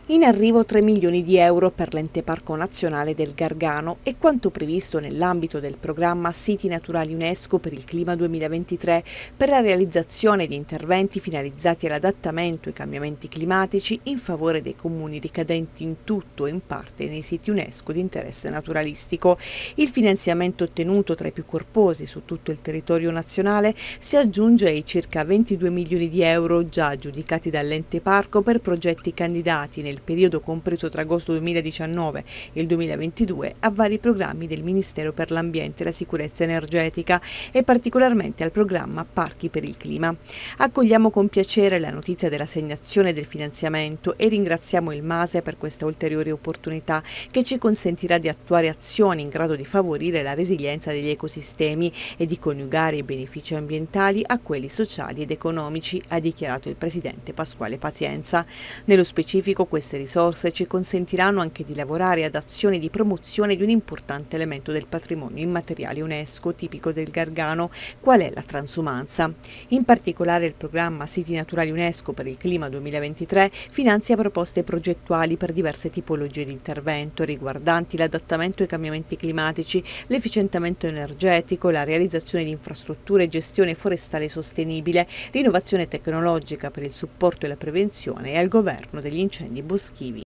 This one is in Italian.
In arrivo 3 milioni di euro per l'Ente Parco Nazionale del Gargano e quanto previsto nell'ambito del programma Siti Naturali UNESCO per il Clima 2023 per la realizzazione di interventi finalizzati all'adattamento ai cambiamenti climatici in favore dei comuni ricadenti in tutto o in parte nei siti UNESCO di interesse naturalistico. Il finanziamento ottenuto tra i più corposi su tutto il territorio nazionale si aggiunge ai circa 22 milioni di euro già aggiudicati dall'Ente Parco per progetti candidati nel periodo compreso tra agosto 2019 e il 2022 a vari programmi del Ministero per l'Ambiente e la Sicurezza Energetica e particolarmente al programma Parchi per il Clima. Accogliamo con piacere la notizia dell'assegnazione del finanziamento e ringraziamo il MASE per questa ulteriore opportunità che ci consentirà di attuare azioni in grado di favorire la resilienza degli ecosistemi e di coniugare i benefici ambientali a quelli sociali ed economici, ha dichiarato il presidente Pasquale Pazienza. Nello specifico, queste risorse ci consentiranno anche di lavorare ad azioni di promozione di un importante elemento del patrimonio immateriale UNESCO tipico del Gargano, qual è la transumanza. In particolare il programma Siti Naturali UNESCO per il Clima 2023 finanzia proposte progettuali per diverse tipologie di intervento riguardanti l'adattamento ai cambiamenti climatici, l'efficientamento energetico, la realizzazione di infrastrutture e gestione forestale sostenibile, l'innovazione tecnologica per il supporto e la prevenzione e al governo degli incendi boschivi.